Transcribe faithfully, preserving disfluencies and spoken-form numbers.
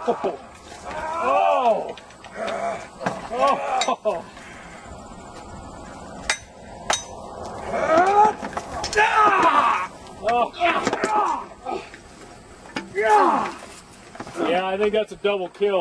Oh! Oh! Oh! Oh. Yeah, I think that's a double kill.